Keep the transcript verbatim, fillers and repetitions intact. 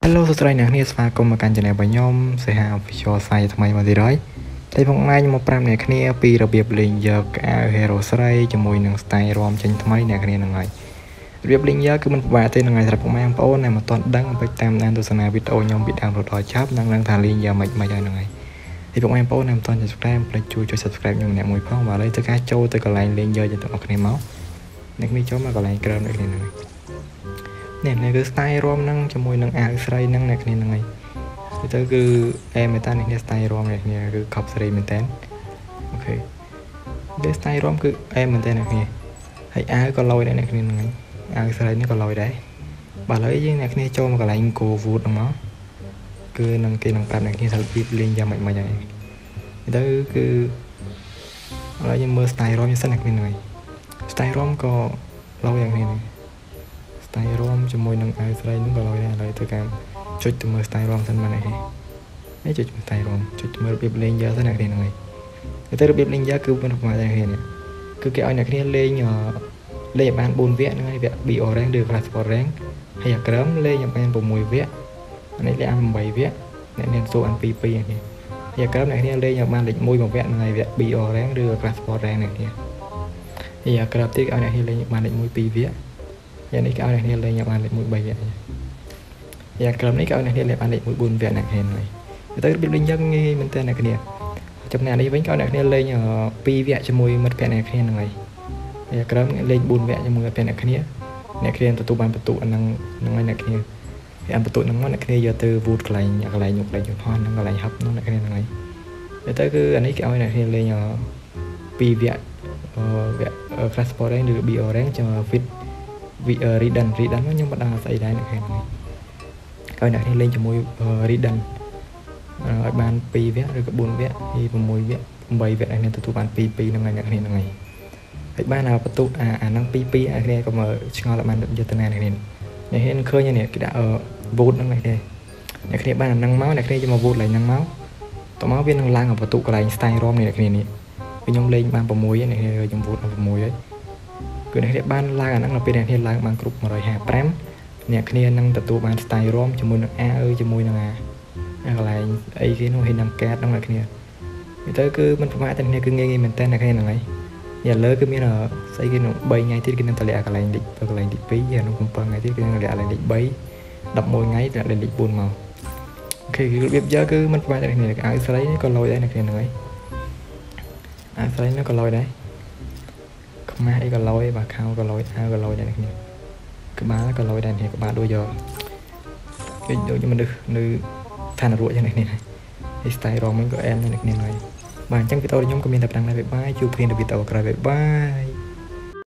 Hello សួស្តីអ្នកនាងស្វាគមន៍មកកាន់ channel របស់ខ្ញុំសេហា Official Site ថ្មីមកទៀតហើយតែផងថ្ងៃខ្ញុំមកប្រាប់អ្នកគ្នាពីរបៀបលេងយកអាវ Hero ស្រីជាមួយនឹង style រំចេញថ្មីអ្នកគ្នានឹងហើយរបៀបលេងយកគឺមិនពិបាកទេនឹងហើយសម្រាប់បងប្អូនដែលមិនទាន់ដឹងអំពីតាមដានទស្សនាវីដេអូខ្ញុំពីដើមរហូតដល់ចប់នឹងនឹងថាលេងយកមិនមិនហើយនឹងហើយហើយបងប្អូនដែលមិនទាន់ subscribe ផ្លេចជួយជួយ subscribe ខ្ញុំម្នាក់មួយផងបាទឥឡូវទៅការចូលទៅកន្លែងលេងយកទាំងអស់គ្នាមកអ្នកគ្នាចូលមកកន្លែងក្រោមនេះគ្នានឹងនេះនេះគឺ style រំហ្នឹងជាមួយនឹងអាវស្រីហ្នឹងអ្នកគ្នាហ្នឹងហើយទៅគឺអែមែនតានេះ style រំអ្នកគ្នាគឺខប់ស្រីមែនតាអូខេវា style រំគឺអែមែនតាអ្នកគ្នាហើយអាវក៏លយដែរអ្នកគ្នាហ្នឹងហើយអាវស្រីនេះក៏លយដែរបាទឥឡូវយើងអ្នកគ្នាចូលមកកន្លែង go vote ហ្នឹងមកគឺនឹងគេនឹងប្រាប់អ្នកគ្នាថាពីលេងយ៉ាងម៉េចមិនហើយទៅគឺឥឡូវយើងមើល style រំសិនអ្នកគ្នាហ្នឹងហើយ style រំក៏លយយ៉ាងនេះហ្នឹងstyle រំជាមួយនឹងអាវស្រីហ្នឹងក៏លយដែរឥឡូវទៅការចុចទៅមើល style រំសិនមកនេះនេះចុច style រំចុចមើលរបៀបលេងយកទៅអ្នកគ្នាហ្នឹងហើយទៅរបៀបលេងយកគឺមិនប្រហែលតែគ្នានេះគឺគេឲ្យអ្នកគ្នាលេងលេងបានបួនវគ្គហ្នឹងហើយវគ្គ B O rank ឬ Class Sport rank ហើយអាក្រមលេងបាន6វគ្គអានេះលេងបាន8វគ្គអ្នកនាងសួរអានពីពីនេះហើយអាក្រមអ្នកគ្នាលេងបានលេខ1មួយវគ្គហ្នឹងហើយវគ្គ B O rank ឬ Class Sport rank អ្នកគ្នាហើយអាក្រមទៀតឲ្យអ្នកគ្នាលេងបានលេខ1 2វគ្គយ៉ាងនេះគេឲ្យអ្នកគ្នាលេងបានលេខ1 3វគ្គយ៉ាងក្រុមនេះគេឲ្យអ្នកគ្នាលេងបានលេខ1 4វគ្គអ្នកគ្នាហើយទៅរបៀបលេងយ៉ាងងាយមែនតើអ្នកគ្នាចំណែកនេះវិញគេឲ្យអ្នកគ្នាលេង2វគ្គជាមួយមិត្តភក្តិអ្នកគ្នាហ្នឹងហើយហើយក្រុមលេង4វគ្គជាមួយមិត្តភក្តិអ្នកគ្នាអ្នកគ្នាទទួលបានបន្ទុកអាហ្នឹងហ្នឹងហើយអ្នកគ្នាគេអានបន្ទុកហ្នឹងមកអ្នកគ្នាយកទៅវូតកន្លែងកន្លែងយកកន្លែងយកផនហ្នឹងកន្លែងហឹបហ្នឹងអ្នកគ្នាហ្នឹងហើយទៅគឺអានេះគេឲ្យអ្នកគ្នាលេង2វគ្គវគ្គ Class Sport rank ឬ B O rank ចាំ fit Redden Redden ខ្ញុំមិនដឹងស្អីដែរអ្នកគ្នាហ្នឹងហើយអ្នកគ្នាលេងជាមួយ Redden ឲ្យបាន2វគ្គឬក៏4វគ្គហើយ6វគ្គ8វគ្គអ្នកគ្នាទទួលបាន2 2ហ្នឹងហើយអ្នកគ្នាហ្នឹងហើយហើយបានអាបន្ទុកអាអាហ្នឹង2 2អ្នកគ្នាក៏មកឆ្ងល់បានយុទ្ធនាអ្នកគ្នាអ្នកគ្នាឃើញនេះគេដាក់ vote ហ្នឹងអ្នកគ្នាអ្នកគ្នាបានអាហ្នឹងមកអ្នកគ្នាយកមក vote ឡើងហ្នឹងមកតោះមកវានឹងឡើងអាបន្ទុកកន្លែង style រំនេះអ្នកគ្នានេះខ្ញុំលេងបាន6ហើយអ្នកគ្នាខ្ញុំ vote បាន6ហើយគឺអ្នកគ្នាបានឡើងអាហ្នឹងដល់ពេលអ្នកគ្នាឡើងបានគ្រប់155អ្នកគ្នានឹងទទួលបាន style រំជាមួយនឹងអាវជាមួយនឹងអាកន្លែងអីគេនោះហ៊ីណាំកែតហ្នឹងអ្នកគ្នាទៅគឺមិនប្រមាថតែអ្នកគឺងាយងាយមែនតើអ្នកគ្នាហ្នឹងហើយឥឡូវគឺមានស្អីគេនោះ3ថ្ងៃទៀតគេនឹងតម្លាក់កន្លែងលេខកន្លែងទី2ហើយនោះ7ថ្ងៃទៀតគេនឹងតម្លាក់កន្លែងលេខ3 11ថ្ងៃតម្លាក់លេខ4មកអូខេគឺរបៀបយកគឺមិនប្រមាថតែអ្នកគ្នាអាវស្រីនេះក៏លយដែរអ្នកគ្នាហ្នឹងហើយអាវស្រីនេះក៏លយដែរខ្មាស់អីក៏លយបាទខោក៏លយអាវក៏លយដែរអ្នកគ្នាក្បាលក៏លយដែរនេះក្បាលដូចយកគេដូចមនុស្សនៅឋានរួចយ៉ាងនេះនេះហើយ style រងមិនក៏អែមនេះនេះហើយបាទអញ្ចឹងវីដេអូរបស់ខ្ញុំក៏មានតែប៉ុណ្្នឹងដែរបាយជួបគ្នានៅវីដេអូក្រោយបាយ